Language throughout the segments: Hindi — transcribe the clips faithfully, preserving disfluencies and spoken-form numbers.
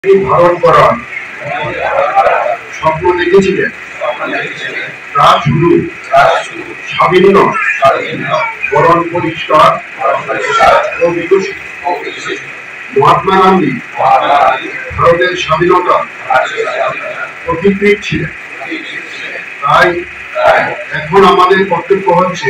ভারতবরণ স্বপ্ন দেখেছিলেন তা শুধু সাবিন্য বরণ পরিষ্কার ও বিকশিত। মহাত্মা গান্ধী ভারতের স্বাধীনতা পথিকৃৎ ছিলেন। তাই এখন আমাদের কর্তব্য হচ্ছে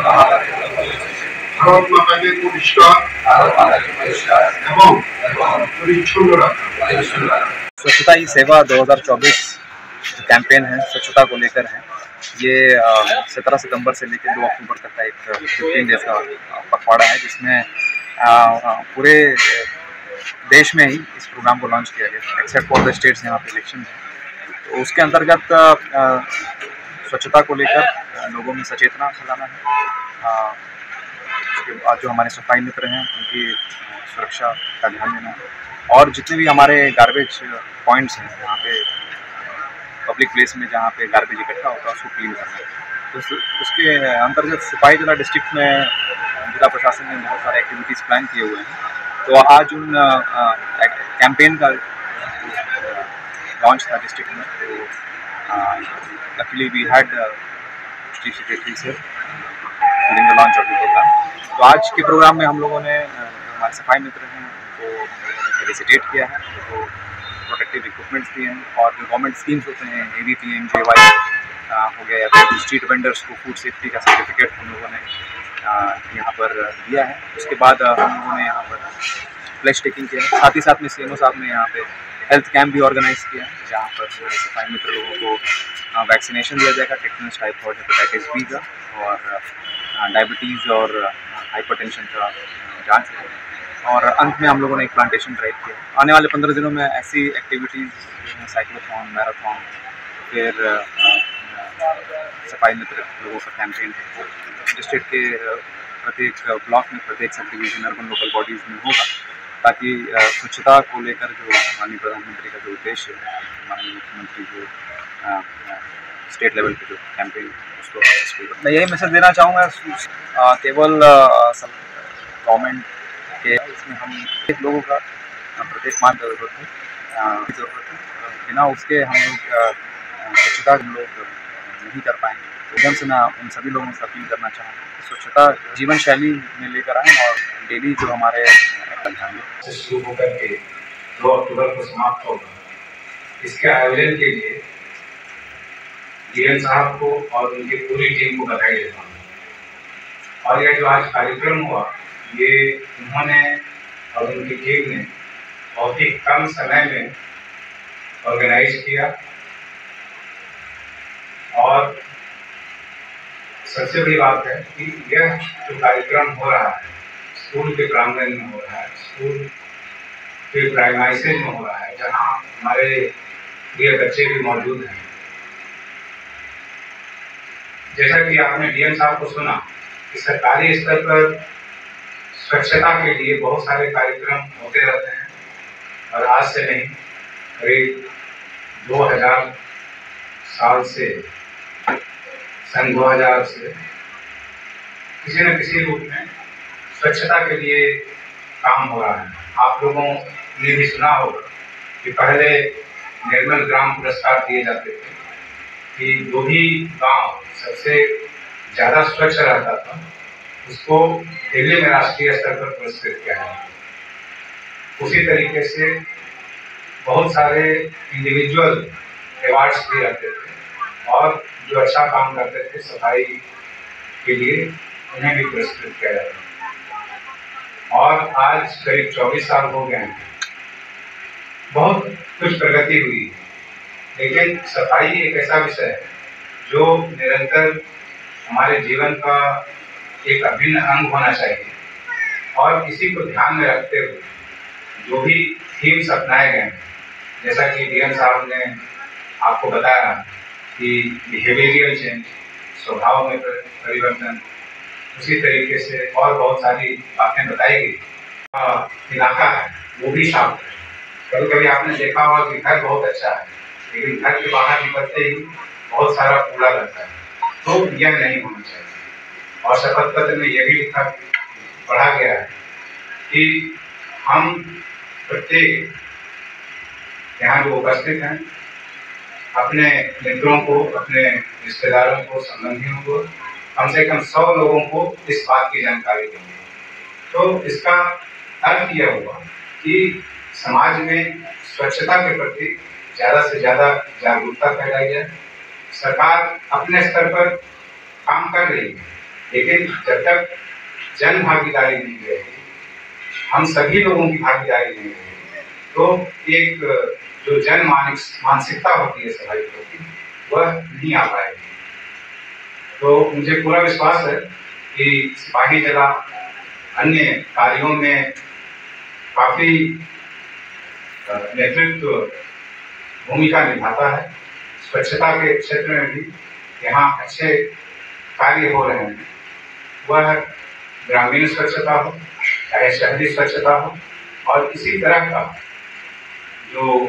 भारत माता के पुरस्कार एवं परिच्छन्न रखा। स्वच्छता ही सेवा दो हज़ार चौबीस कैंपेन है, स्वच्छता को लेकर है। ये सत्रह सितंबर से लेकर दो अक्टूबर तक का एक फिफ्टीन डेज का पखवाड़ा है, जिसमें पूरे देश में ही इस प्रोग्राम को लॉन्च किया गया, एक्सेप्ट फॉर द स्टेट्स यहाँ पे इलेक्शन है। तो उसके अंतर्गत स्वच्छता को लेकर लोगों में सचेतना फैलाना है। उसके बाद जो हमारे सफाई मित्र हैं उनकी सुरक्षा का ध्यान देना है, और जितने भी हमारे गार्बेज पॉइंट्स हैं जहाँ पे पब्लिक प्लेस में जहाँ पे गार्बेज इकट्ठा होता है उसको क्लीन करना है। तो उसके अंतर्गत सिपाही जिला डिस्ट्रिक्ट में जिला प्रशासन ने बहुत सारे एक्टिविटीज़ प्लान किए हुए हैं। तो आज उन कैंपेन का लॉन्च था डिस्ट्रिक्ट में। तो luckily we had chief secretary sir during the launch of the program. तो आज के प्रोग्राम में हम लोगों ने हमारे सफाई मित्र हैं उनको फेलिसिटेट किया है, तो प्रोटेक्टिव इक्विपमेंट्स दिए हैं, और जो गवर्नमेंट स्कीम्स होते हैं A V P M J Y हो गया, या फिर स्ट्रीट वेंडर्स को फूड सेफ्टी का सर्टिफिकेट हम लोगों ने यहाँ पर दिया है। उसके बाद हम लोगों ने यहाँ पर फ्लैश टेकिंग किया है। साथ ही साथ में सी एम ओ साहब ने यहाँ पे हेल्थ कैंप भी ऑर्गेनाइज किया है, जहाँ पर हमारे सफाई मित्र लोगों को वैक्सीनेशन दिया जाएगा, टेटनस, टाइफॉइड, हेपेटाइटिस बी का, और डायबिटीज़ और हाइपरटेंशन का जांच है। और अंत में हम लोगों ने एक प्लांटेशन ड्राइव किया। आने वाले पंद्रह दिनों में ऐसी एक्टिविटीज़, साइक्लोथॉन, मैराथन, फिर सफाई मित्र लोगों का कैंपेन डिस्ट्रिक्ट के प्रत्येक ब्लॉक में, प्रत्येक sub division, urban local bodies में होगा, ताकि स्वच्छता को लेकर जो माननीय प्रधानमंत्री का जो उद्देश्य है, माननीय मुख्यमंत्री जो स्टेट लेवल पे जो कैंपेन उसको सक्सेसफुल। मैं यही मैसेज देना चाहूँगा, केवल गवर्नमेंट के इसमें हम एक लोगों का प्रत्येक मान जरूरत है जरूरत है बिना उसके हम लोग स्वच्छता हम लोग नहीं कर पाएंगे। एकदम से मैं उन सभी लोगों से अपील करना चाहूँगा कि स्वच्छता जीवन शैली में लेकर आएँ, और डेली जो हमारे शुरू होकर के दो अक्टूबर को समाप्त होगा। इसके आयोजन के लिए डी एम साहब को और उनकी पूरी टीम को बधाई देता हूँ। और यह जो आज कार्यक्रम हुआ, ये उन्होंने और उनकी टीम ने बहुत ही कम समय में ऑर्गेनाइज किया, और सबसे बड़ी बात है कि यह जो कार्यक्रम हो रहा है स्कूल के प्रांगण में हो रहा है, स्कूल के प्राइमाइसेज में हो रहा है, जहाँ हमारे प्रिय बच्चे भी मौजूद हैं। जैसा कि आपने डी एम साहब को सुना कि सरकारी स्तर पर स्वच्छता के लिए बहुत सारे कार्यक्रम होते रहते हैं, और आज से नहीं, करीब दो हज़ार साल से, सन दो हज़ार से किसी न किसी रूप में स्वच्छता के लिए काम हो रहा है। आप लोगों ने भी सुना होगा कि पहले निर्मल ग्राम पुरस्कार दिए जाते थे, कि जो भी गांव सबसे ज़्यादा स्वच्छ रहता था उसको दिल्ली में राष्ट्रीय स्तर पर पुरस्कृत किया गया। उसी तरीके से बहुत सारे इंडिविजुअल अवार्ड्स भी रहते थे, और जो अच्छा काम करते थे सफाई के लिए उन्हें भी पुरस्कृत किया जाता है। और आज करीब चौबीस साल हो गए हैं, बहुत कुछ प्रगति हुई, लेकिन सफाई एक ऐसा विषय है जो निरंतर हमारे जीवन का एक अभिन्न अंग होना चाहिए। और इसी को ध्यान में रखते हुए जो भी थीम्स अपनाए गए हैं, जैसा कि डी एम साहब ने आपको बताया कि बिहेवियरल चेंज, स्वभाव में परिवर्तन, उसी तरीके से और बहुत सारी बातें बताई गई। इलाका है वो भी साफ है। कभी कभी आपने देखा होगा कि घर बहुत अच्छा है, लेकिन घर के बाहर निकलते ही बहुत सारा कूड़ा रहता है, तो यह नहीं होना चाहिए। और शपथ पत्र में यह भी लिखा पढ़ा गया है कि हम प्रत्येक यहाँ जो उपस्थित हैं अपने मित्रों को, अपने रिश्तेदारों को, संबंधियों को, कम से कम सौ लोगों को इस बात की जानकारी देंगे। तो इसका अर्थ यह हुआ कि समाज में स्वच्छता के प्रति ज़्यादा से ज़्यादा जागरूकता फैलाई जाए। सरकार अपने स्तर पर काम कर रही है, लेकिन जब तक जन भागीदारी नहीं रहेगी, हम सभी लोगों की भागीदारी नहीं रहेगी, तो एक जो जन मानसिकता होती है सफाई प्रति, वह नहीं आ पाएगी। तो मुझे पूरा विश्वास है कि सिपाही जला अन्य कार्यों में काफ़ी नेतृत्व भूमिका निभाता है। स्वच्छता के क्षेत्र में भी यहाँ अच्छे कार्य हो रहे हैं, वह ग्रामीण स्वच्छता हो चाहे शहरी स्वच्छता हो, और इसी तरह का जो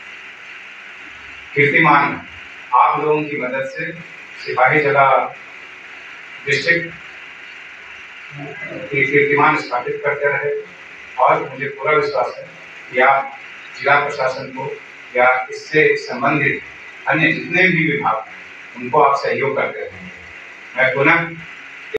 कीर्तिमान आप लोगों की मदद से सिपाही जला डिस्ट्रिक्ट की कीर्तिमान स्थापित करते रहे। और मुझे पूरा विश्वास है कि आप जिला प्रशासन को या इससे संबंधित अन्य जितने भी विभाग हैं उनको आप सहयोग करते रहेंगे। मैं पुनः